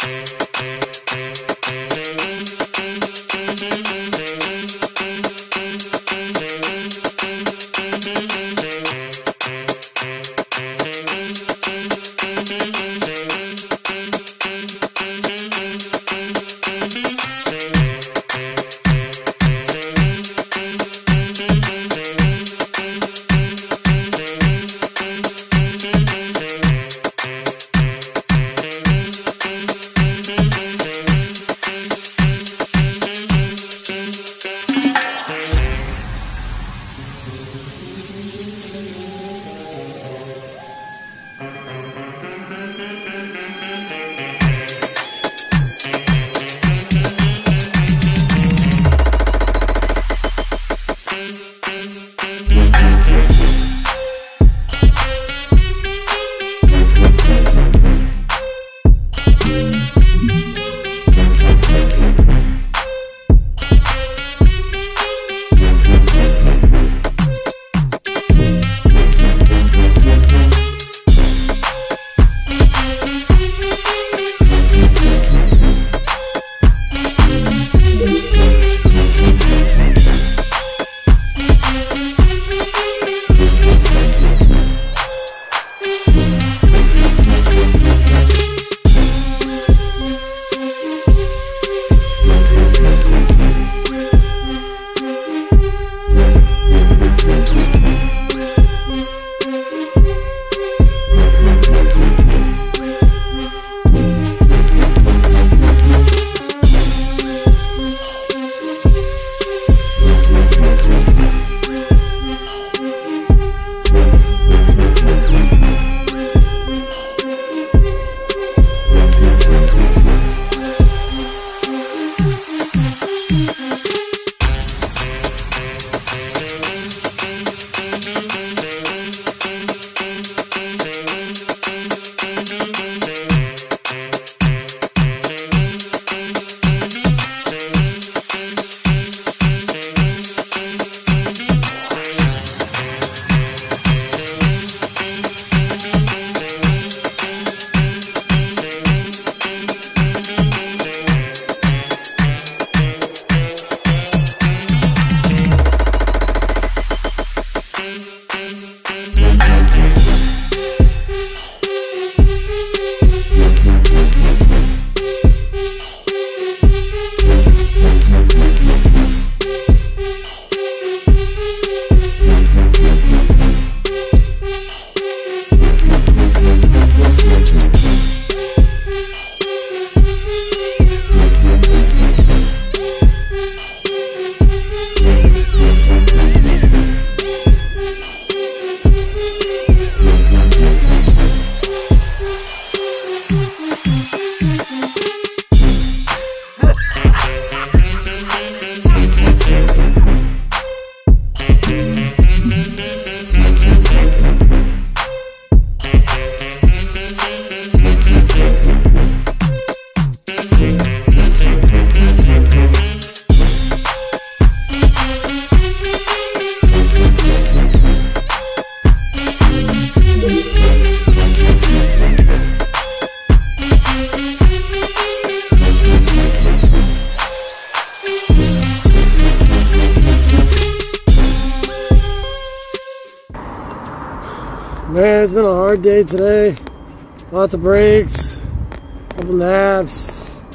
Man, it's been a hard day today. Lots of breaks, couple naps.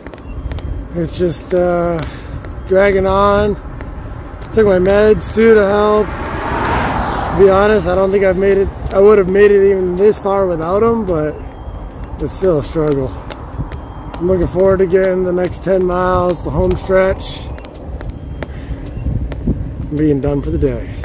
It's just dragging on. Took my meds too to help. To be honest, I don't think I would have made it even this far without them, but it's still a struggle. I'm looking forward to getting the next 10 miles, the home stretch, and being done for the day.